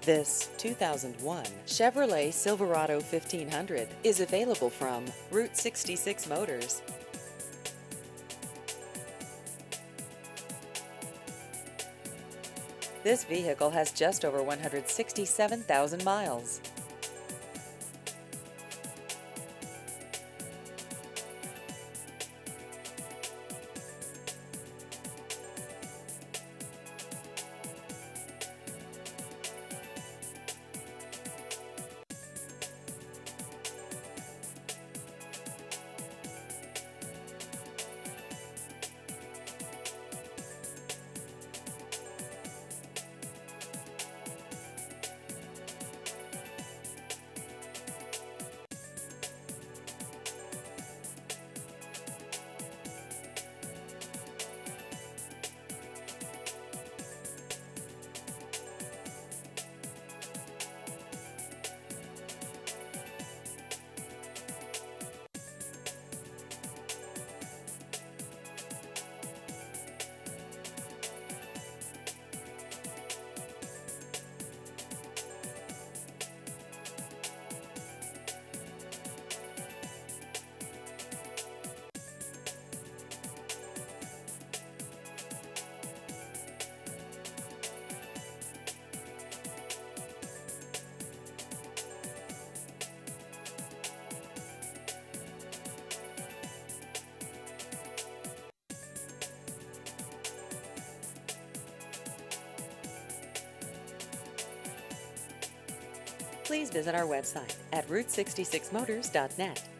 This 2001 Chevrolet Silverado 1500 is available from Route 66 Motors. This vehicle has just over 167,000 miles. Please visit our website at route66motors.net.